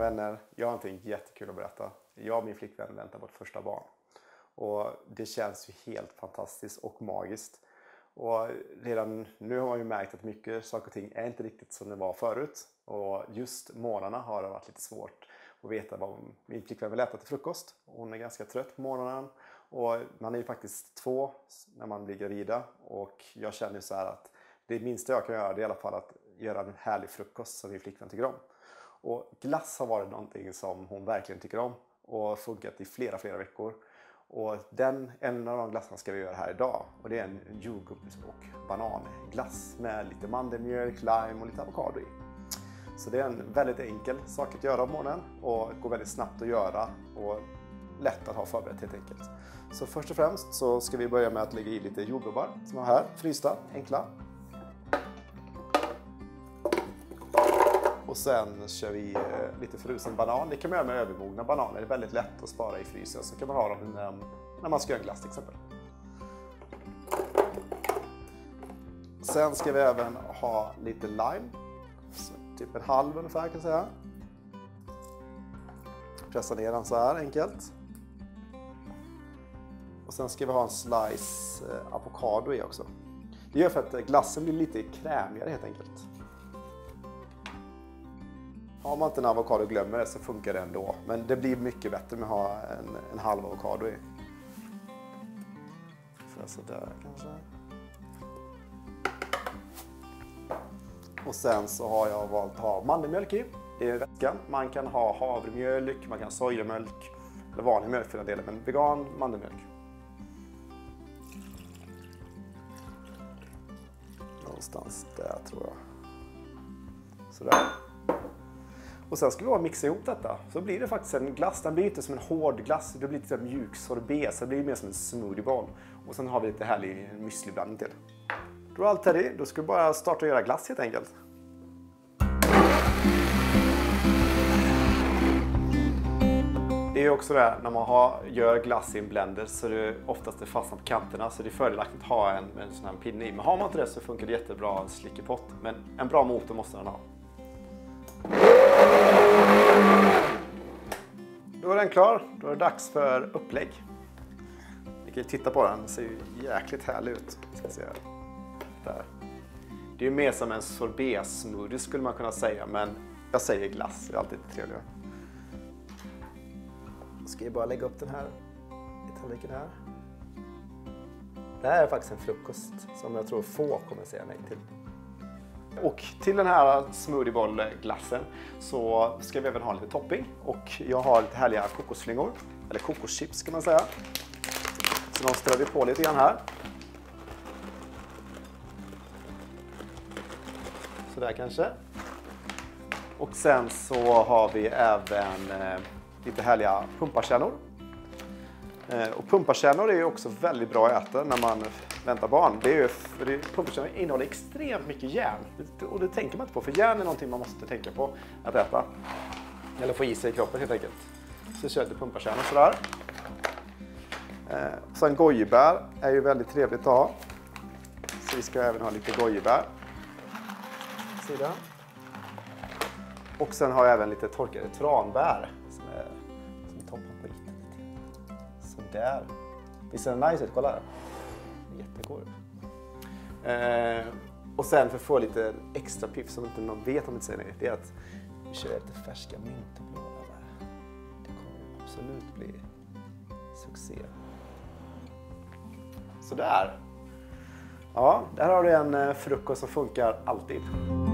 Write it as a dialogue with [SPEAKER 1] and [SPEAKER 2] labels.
[SPEAKER 1] vänner, jag har någonting jättekul att berätta. Jag och min flickvän väntar vårt första barn. Och det känns ju helt fantastiskt och magiskt. Och redan nu har man ju märkt att mycket saker och ting är inte riktigt som det var förut. Och just morgnarna har det varit lite svårt att veta vad min flickvän vill äta till frukost. Hon är ganska trött på morgonen. Och man är ju faktiskt 2 när man blir gravida. Och jag känner så här att det minsta jag kan göra det är i alla fall att göra en härlig frukost som min flickvän tycker om. Och glass har varit någonting som hon verkligen tycker om. Och funkat i flera veckor. Och en av de glassarna ska vi göra här idag. Och det är en jordgubbs- och bananglass med lite mandelmjölk, lime och lite avokado i. Så det är en väldigt enkel sak att göra på morgonen. Och går väldigt snabbt att göra. Och lätt att ha förberett helt enkelt. Så först och främst så ska vi börja med att lägga i lite jordgubbar som är här. Frysta, enkla. Och sen kör vi lite frusen banan. Det kan man göra med övermogna bananer. Det är väldigt lätt att spara i frysen. Så kan man ha dem när man ska göra en glass till exempel. Sen ska vi även ha lite lime. Så typ en halv ungefär kan jag säga. Pressa ner den så här enkelt. Och sen ska vi ha en slice avokado i också. Det gör för att glassen blir lite krämigare helt enkelt. Har man inte en avokado och glömmer det så funkar det ändå. Men det blir mycket bättre med att ha en halv avokado i. Så där kanske. Och sen så har jag valt att ha mandelmjölk i vätskan. Man kan ha havremjölk, man kan ha sojamjölk. Eller vanlig mjölk för den delen, men vegan mandelmjölk. Någonstans där tror jag. Sådär. Och sen ska vi mixa ihop detta. Så blir det faktiskt en glass. Den blir inte som en hård glass. Det blir lite mjuk sorbet. Så det blir mer som en smoothieboll. Och sen har vi lite härlig müsliblandning till. Då är allt färdigt. Då ska vi bara starta och göra glass helt enkelt. Det är också det när man gör glass i en blender så är det oftast det fastnar på kanterna. Så det är fördelaktigt att ha en sån här pinne i. Men har man inte det så funkar det jättebra slickepott. Men en bra motor måste den ha. Då är den klar. Då är det dags för upplägg. Ni kan ju titta på den. Den ser ju jäkligt härlig ut. Ska se här. Där. Det är ju mer som en sorbet-smoothie skulle man kunna säga. Men jag säger glass. Det är alltid trevligare. Då ska jag bara lägga upp den här i tallriken här. Det här är faktiskt en frukost som jag tror få kommer säga nej till. Och till den här smoothiebollglassen så ska vi även ha lite topping. Och jag har lite härliga kokosflingor. Eller kokoschips kan man säga. Så de strör vi på lite grann här. Så där kanske. Och sen så har vi även lite härliga pumpakärnor. Och pumpakärnor är ju också väldigt bra att äta när man väntar barn. Pumpakärnor innehåller extremt mycket järn. Och det tänker man inte på. För järn är någonting man måste tänka på att äta. Eller få i sig i kroppen helt enkelt. Så kör jag lite pumpakärnor sådär. Sen gojibär är ju väldigt trevligt att ha. Så vi ska även ha lite gojibär. Sidan. Och sen har jag även lite torkade tranbär. Som toppar på lite. Sådär. Visst är den nice ut? Kolla. Jättegod. Och sen för att få lite extra piff som inte någon vet om det säger det är att vi kör lite färska mynteblad där. Det kommer absolut bli succé. Sådär. Ja, där har du en frukost som funkar alltid.